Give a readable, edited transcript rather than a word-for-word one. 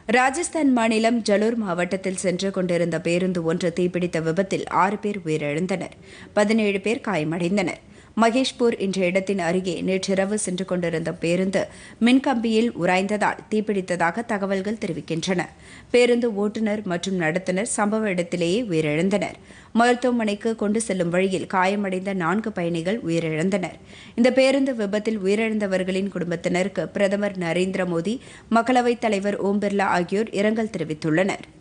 ராஜஸ்தான் மாநிலம் ஜலோர் மாவட்டத்தில் சென்று கொண்டிருந்த பேருந்து ஒன்று தீப்பிடித்த விபத்தில் 6 பேர் உயிரிழந்தனர். 17 பேர் காயமடைந்தனர். மகேஷ்பூர் என்ற இடத்தின் அருகே நேற்றிரவு சென்று கொண்டிருந்த பேருந்து மின்கம்பியில் உராய்ந்ததால் தீப்பிடித்ததாக தகவல்கள் தெரிவிக்கின்றன. பேருந்து ஓட்டுநர் மற்றும் நடத்துனர் சம்பவ இடத்திலேயே உயிரிழந்தனர். மருத்துவமனைக்கு கொண்டு செல்லும் வழியில் காயமடைந்த 4 பயணிகள் உயிரிழந்தனர். இந்த பேருந்து விபத்தில் உயிரிழந்தவர்களின் குடும்பத்தினருக்கு பிரதமர் நரேந்திர மோடி, மக்களவைத் தலைவர் ஓம் பிர்லா ஆகியோர் இரங்கல் தெரிவித்துள்ளனர்.